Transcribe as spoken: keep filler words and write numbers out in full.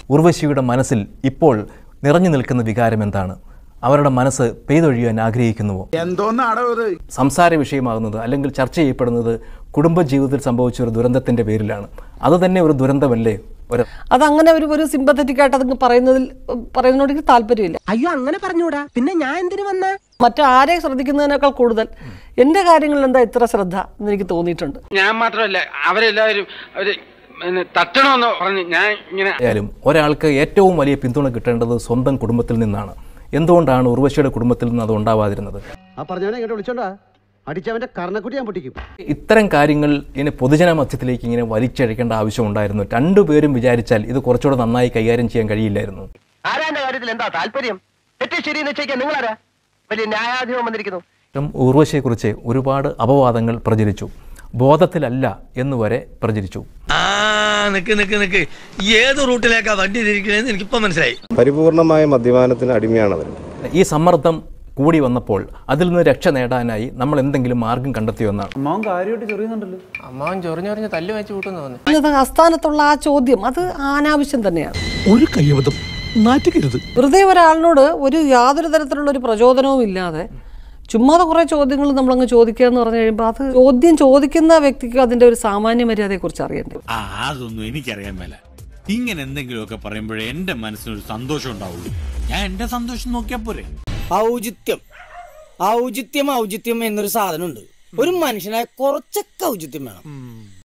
ഉർവശിയുടെ മനസ്സിൽ ഇപ്പോൾ നിറഞ്ഞു നിൽക്കുന്ന വികാരം എന്താണ്? അവരുടെ മനസ്സ് പെയ്തൊഴിയാൻ ആഗ്രഹിക്കുന്നുവോ? സംസാര വിഷയമാകുന്നത് അല്ലെങ്കിൽ ചർച്ച ചെയ്യപ്പെടുന്നത് കുടുംബജീവിതത്തിൽ സംഭവിച്ച ഒരു ദുരന്തത്തിൻ്റെ പേരിലാണ്. അത് തന്നെ ഒരു ദുരന്തമല്ലേ? ഒരു അതങ്ങനെ ഒരു ഒരു സിമ്പത്തറ്റിക് ആയിട്ട് അതങ്ങ് പറയുന്നതിൽ പറയുന്നതിനോട് എനിക്ക് താല്പര്യമില്ല. അയ്യോ അങ്ങനെ പറഞ്ഞൂടാ, പിന്നെ ഞാൻ എന്തിനു വന്ന മറ്റാരെ ശ്രദ്ധിക്കുന്നതിനേക്കാൾ കൂടുതൽ എൻ്റെ കാര്യങ്ങളിൽ എന്താ ഇത്ര ശ്രദ്ധ എന്ന് എനിക്ക് തോന്നിയിട്ടുണ്ട്. ഞാൻ മാത്രമല്ല, അവരെല്ലാവരും അവര് തട്ടണമെന്ന് പറഞ്ഞ് ഞാൻ ഇങ്ങനെ ആയാലും ഒരാൾക്ക് ഏറ്റവും വലിയ പിന്തുണ കിട്ടേണ്ടത് സ്വന്തം കുടുംബത്തിൽ നിന്നാണ്. എന്തുകൊണ്ടാണ് ഉർവശിയുടെ കുടുംബത്തിൽ നിന്ന് അത് ഉണ്ടാവാതിരുന്നത്? ഇത്തരം കാര്യങ്ങൾ ഇങ്ങനെ പൊതുജന മധ്യത്തിലേക്ക് ഇങ്ങനെ വലിച്ചഴിക്കേണ്ട ആവശ്യമുണ്ടായിരുന്നു. രണ്ടുപേരും വിചാരിച്ചാൽ ഇത് കുറച്ചുകൂടെ നന്നായി കൈകാര്യം ചെയ്യാൻ കഴിയില്ലായിരുന്നു. ആരാന്റെ കാര്യത്തിൽ എന്താ താല്പര്യം? തെറ്റ് ശരി നിശ്ചയിക്കാൻ നിങ്ങളാരാ? വലിയ ന്യായാധിപം വന്നിരിക്കുന്നു. ഉർവശിയെക്കുറിച്ച് ഒരുപാട് അപവാദങ്ങൾ പ്രചരിച്ചു. ബോധത്തിലല്ല എന്ന് വരെ പ്രചരിച്ചു. ഏത് റൂട്ടിലേക്കാ വണ്ടി തിരിക്കണേന്ന് എനിക്കിപ്പോ മനസ്സിലായി. പരിപൂർണമായ മദ്യപാനത്തിന് അടിമയാണ്. ഈ സമ്മർദ്ദം കൂടി വന്നപ്പോൾ അതിൽ നിന്ന് രക്ഷ നേടാനായി നമ്മൾ എന്തെങ്കിലും മാർഗം കണ്ടെത്തിയോ എന്നാണ്. ആസ്ഥാനത്തുള്ള ആ ചോദ്യം അത് അനാവശ്യം തന്നെയാണ്. ഒരു കയ്യബദ്ധം നാറ്റുകരുത്. വെറുതെ ഒരാളിനോട് ഒരു യാതൊരു തരത്തിലുള്ള ഒരു പ്രചോദനവും ഇല്ലാതെ ചുമ്മാതെ കുറെ ചോദ്യങ്ങൾ നമ്മളങ്ങ് ചോദിക്കുക എന്ന് പറഞ്ഞു കഴിയുമ്പോൾ അത് ചോദ്യം ചോദിക്കുന്ന വ്യക്തിക്ക് അതിന്റെ ഒരു സാമാന്യ മര്യാദയെ കുറിച്ച് അറിയണ്ടേ? അതൊന്നും എനിക്കറിയാൻ മേല. ഇങ്ങനെ എന്തെങ്കിലുമൊക്കെ പറയുമ്പോഴേ എന്റെ മനസ്സിനൊരു സന്തോഷം ഉണ്ടാവുള്ളൂ. ഞാൻ എന്റെ സന്തോഷം നോക്കിയാ പോരെ. ഔചിത്യം ഔചിത്യം ഔചിത്യം എന്നൊരു സാധനമുണ്ട്. ഒരു മനുഷ്യനായ കുറച്ചൊക്കെ ഔചിത്യം വേണം.